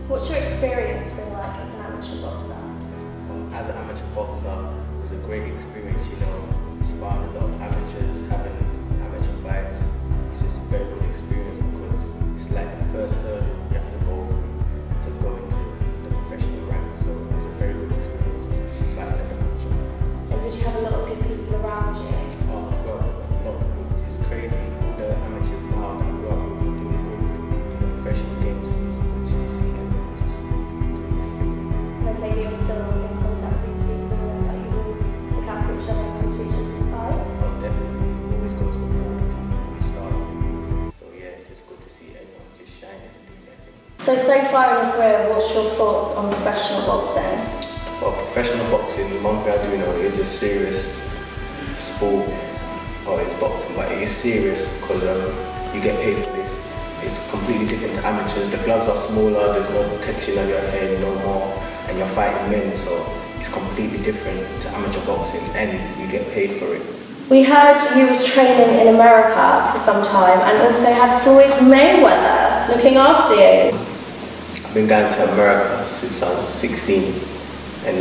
What's your experience been like as an amateur boxer? As an amateur boxer, it was a great experience, you know, sparring a lot of amateurs, having amateur fights. It's just a very good experience because it's like the first hurdle you have to go through to go into the professional ranks. So it was a very good experience fighting as an amateur. And did you have a lot of good people around you? Oh, well, not good. It's crazy. All the amateurs now that grew up are doing good in the professional games. So it's good to just see everyone just doing their thing. And I take it you're still in contact with these people and that you will look out for each other and come to each other's fights? Oh, definitely. Always got to support the people who start. So yeah, it's just good to see everyone just shining and doing their thing. So far in your career, what's your thoughts on professional boxing? Well, professional boxing, one thing I do know, it is a serious sport. Well, it's boxing, but it is serious because you get paid for this. It's completely different to amateurs. The gloves are smaller, there's no protection on your head no more, and you're fighting men, so it's completely different to amateur boxing, and you get paid for it. We heard you was training in America for some time and also had Floyd Mayweather looking after you. I've been going to America since I was 16, and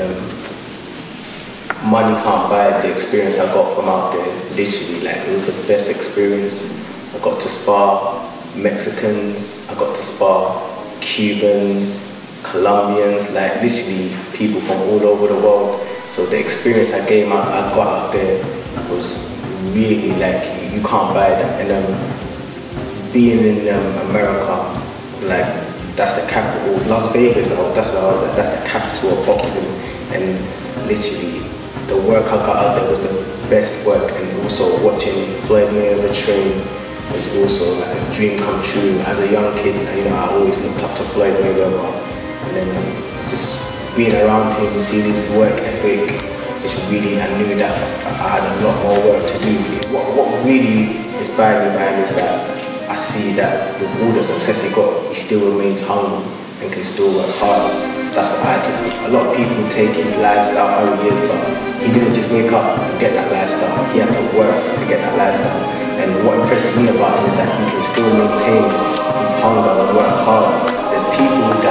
money can't buy the experience I got from out there. Literally, like, it was the best experience. I got to spar Mexicans, I got to spar Cubans, Colombians, like literally people from all over the world. So the experience I got out there was really like, you can't buy that. And being in America, like, that's the capital. Las Vegas, that's where I was at. That's the capital of boxing. And literally, the work I got out there was the best work. And also watching Floyd Mayweather train was also like a dream come true. As a young kid, you know, I always looked up to Floyd Mayweather. And then just being around him, seeing his work ethic, just really, I knew that I had a lot more work to do. What really inspired me by him is that I see that with all the success he got, he still remains humble and can still work hard. That's what I took. A lot of people take his lifestyle how he is, but he didn't just wake up and get that lifestyle. He had to work to get that lifestyle. And what impresses me about him is that he can still maintain his hunger and work hard. There's people that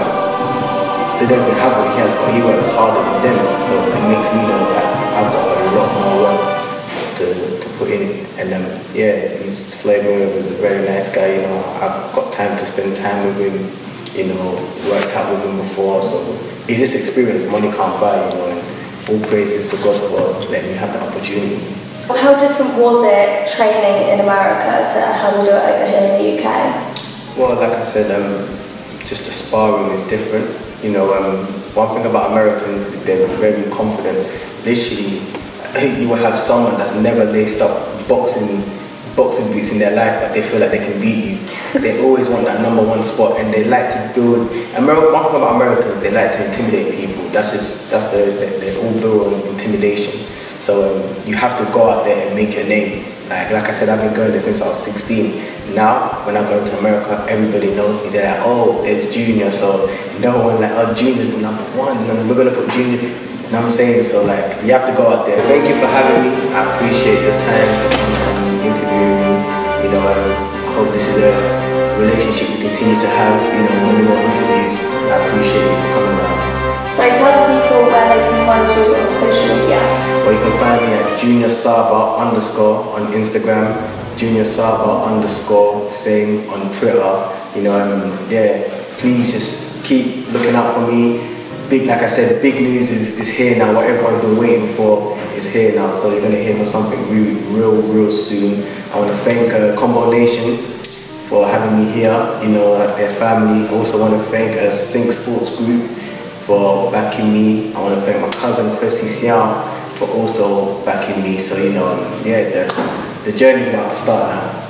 they don't even have what he has, but he works harder than them. So it makes me know that I've got a lot more work to put in. And yeah, Floyd Mayweather was a very nice guy, you know. I've got time to spend time with him, you know, worked out with him before. So it's this experience money can't buy, you know, and all praises to God for letting me have the opportunity. How different was it training in America to how we do it over here in the UK? Well, like I said, just the sparring is different. You know, one thing about Americans is they're very confident. Literally, you will have someone that's never laced up boxing boots in their life, but they feel like they can beat you. They always want that #1 spot, and they like to build. One thing about Americans, they like to intimidate people. They're all built on intimidation. So you have to go out there and make your name. Like I said, I've been going there since I was 16. Now, when I go to America, everybody knows me. They're like, oh, there's Junior. So no one like, oh, Junior's the #1, and we're gonna put Junior. You know what I'm saying? So like, you have to go out there. Thank you for having me. I appreciate your time and interviewing me. You know, I hope this is a relationship we continue to have. You know, many more interviews. I appreciate you for coming down. So tell people where they can find you on social media. Well, you can find me at Junior Saba _ on Instagram, Junior Saba _ same on Twitter. You know, yeah, please just keep looking out for me. Like I said, big news is here now. What everyone's been waiting for is here now. So you're gonna hear from something real soon. I want to thank Combo Nation for having me here. You know, like their family. I also want to thank Sync Sports Group for backing me. I want to thank my cousin Chrissy Siam for also backing me. So you know, yeah, the journey's about to start now.